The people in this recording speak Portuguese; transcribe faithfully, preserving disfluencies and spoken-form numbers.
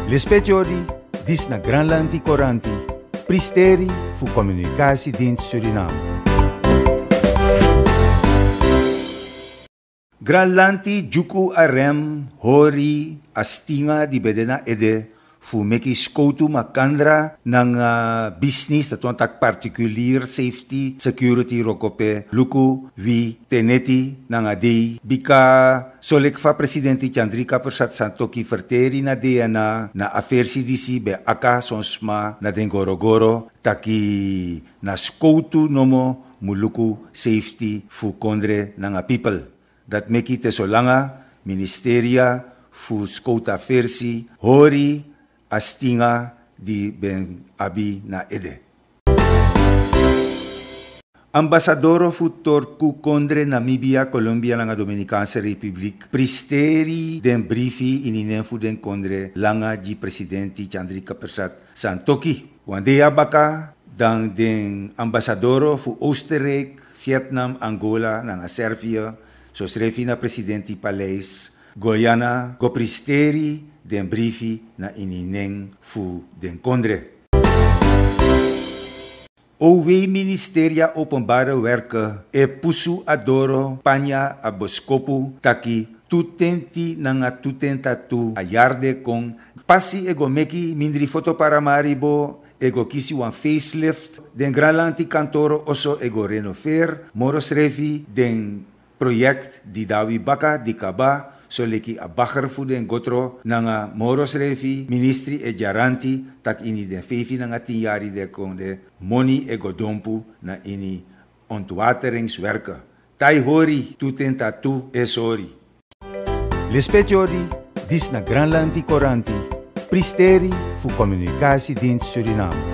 Lespetiori, dis na Granlandi Coranti, Pristeri fu Communicatiedienst Suriname. Granlandi juku arem, hori, astinga di bedena ede, fu meki skoutu makandra ng uh, business dat tak particulier safety security rokope luku vi teneti ng adi bika solekfa presidenti Chandrika Persat Santokhi verteri na dia na na afersi disi be aka sonsma na den gorogoro taki na skoutu nomo muluku safety fu kondre ng people dat meki tesolanga ministeria fu skouta afersi hori astinga di ben abi na ede. Ambasadoro futor ku kondre Namibia, Colombia langa Dominicaanse Republiek, pristeri den briefi ininen fu den kondre langa di presidenti Chandrika Persat Santokhi. Wandea baka dan den ambasadoro fu Oostenrijk, Vietnam, Angola langa Servië, sos refi na presidenti Paleis, Guyana, go pristeri den briefi na inineng fu den kondre. O W Ministeria Openbare Werken e pusu adoro panya aboskopu taki tutenti nanga tutenta tu ayarde kong pasi ego meki mindri foto para maribo ego kisi wan facelift den Granlandi kantoro oso ego renover moros refi den project di dawi baka di kaba so leki abacher fu den gotro nanga moros refi ministri e jaranti tak ini den fefi nanga tiari de konde moni e godompu na ini ontwateringswerke. Tai hori tutenta tu e sori. Lespetiori, dis na Granlandi Coranti, pristeri fu Communicatiedienst Suriname.